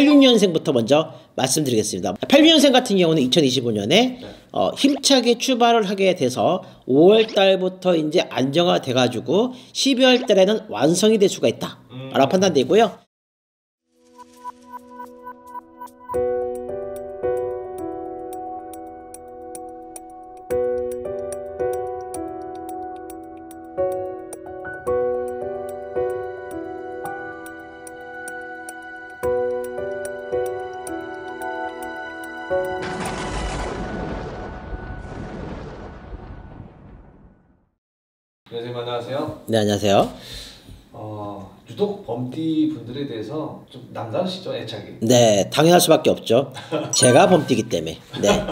86년생부터 먼저 말씀드리겠습니다. 86년생 같은 경우는 2025년에 힘차게 출발을 하게 돼서 5월 달부터 이제 안정화돼 가지고 12월 달에는 완성이 될 수가 있다 라고 판단되고요. 선생님 안녕하세요. 네, 안녕하세요. 유독 범띠 분들에 대해서 좀 남다르시죠, 애착이? 네, 당연할 수밖에 없죠. 제가 범띠기 때문에. 네.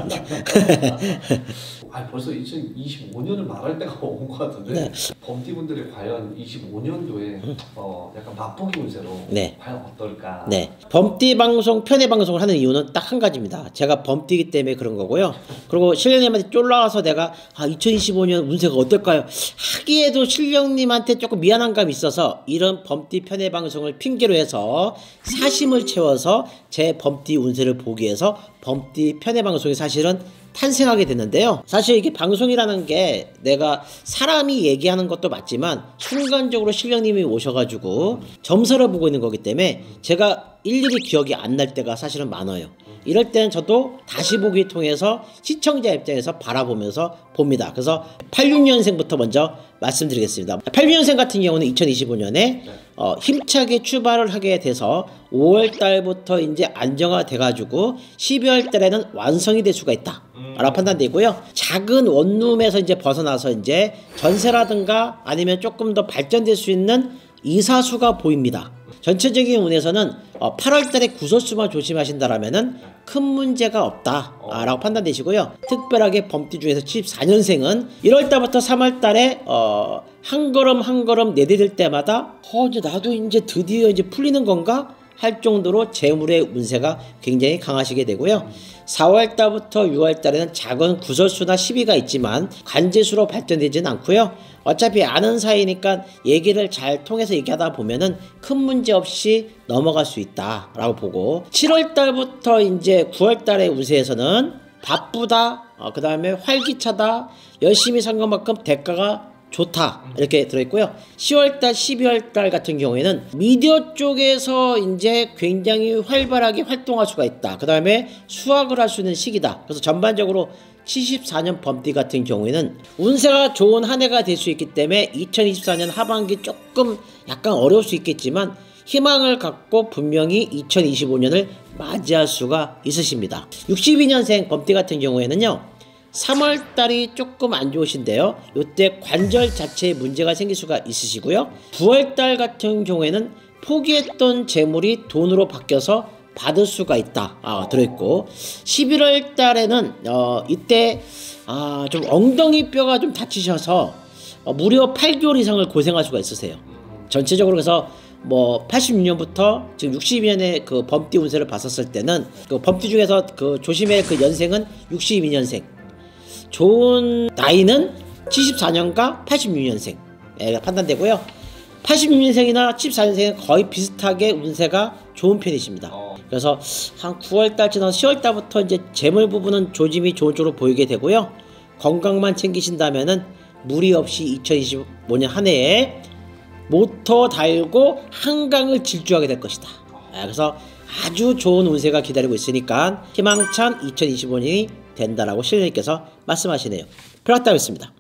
벌써 2025년을 말할 때가 온 것 같은데 네. 범띠 분들이 과연 25년도에 약간 맛보기 운세로 네. 과연 어떨까? 네. 범띠 방송, 편의 방송을 하는 이유는 딱 한 가지입니다. 제가 범띠기 때문에 그런 거고요. 그리고 신령님한테 쫄라와서 내가 2025년 운세가 어떨까요? 하기에도 신령님한테 조금 미안한 감이 있어서 이런 범띠 편의 방송을 핑계로 해서 사심을 채워서 제 범띠 운세를 보기 위해서 범띠 편의 방송이 사실은 탄생하게 됐는데요. 사실 이게 방송이라는 게 내가 사람이 얘기하는 것도 맞지만 순간적으로 신령님이 오셔가지고 점사를 보고 있는 거기 때문에 제가 일일이 기억이 안 날 때가 사실은 많아요. 이럴 때는 저도 다시 보기 통해서 시청자 입장에서 바라보면서 봅니다. 그래서 86년생부터 먼저 말씀드리겠습니다. 86년생 같은 경우는 2025년에 힘차게 출발을 하게 돼서 5월 달부터 이제 안정화돼 가지고 12월 달에는 완성이 될 수가 있다 라고 판단되고요. 작은 원룸에서 이제 벗어나서 이제 전세라든가 아니면 조금 더 발전될 수 있는 이사수가 보입니다. 전체적인 운에서는 8월 달에 구설수만 조심하신다라면은 큰 문제가 없다 라고 판단되시고요. 특별하게 범띠 중에서 74년생은 1월 달부터 3월 달에 한 걸음 한 걸음 내디딜 때마다 이제 나도 이제 드디어 이제 풀리는 건가 할 정도로 재물의 운세가 굉장히 강하시게 되고요. 4월 달부터 6월 달에는 작은 구설수나 시비가 있지만 관제수로 발전되지는 않고요. 어차피 아는 사이니까 얘기를 잘 통해서 얘기하다 보면은 큰 문제 없이 넘어갈 수 있다 라고 보고, 7월 달부터 이제 9월 달의 운세에서는 바쁘다, 그 다음에 활기차다, 열심히 산 것만큼 대가가 좋다 이렇게 들어있고요. 10월달 12월달 같은 경우에는 미디어 쪽에서 이제 굉장히 활발하게 활동할 수가 있다. 그 다음에 수확을 할 수 있는 시기다. 그래서 전반적으로 74년 범띠 같은 경우에는 운세가 좋은 한 해가 될 수 있기 때문에 2024년 하반기 조금 약간 어려울 수 있겠지만 희망을 갖고 분명히 2025년을 맞이할 수가 있으십니다. 62년생 범띠 같은 경우에는요, 3월달이 조금 안 좋으신데요. 이때 관절 자체에 문제가 생길 수가 있으시고요. 9월달 같은 경우에는 포기했던 재물이 돈으로 바뀌어서 받을 수가 있다 들어있고, 11월달에는 이때 좀 엉덩이 뼈가 좀 다치셔서 무려 8개월 이상을 고생할 수가 있으세요. 전체적으로. 그래서 뭐 86년부터 지금 62년의 그 범띠 운세를 봤었을 때는 그 범띠 중에서 그 조심의 그 연생은 62년생, 좋은 나이는 74년과 86년생 판단되고요. 86년생이나 74년생은 거의 비슷하게 운세가 좋은 편이십니다. 그래서 한 9월달 지나서 10월달부터 이제 재물 부분은 조짐이 좋은 쪽으로 보이게 되고요. 건강만 챙기신다면은 무리 없이 2025년 한 해에 모터 달고 한강을 질주하게 될 것이다. 그래서 아주 좋은 운세가 기다리고 있으니까 희망찬 2025년이 된다라고 신령님께서 말씀하시네요. 별았다였습니다.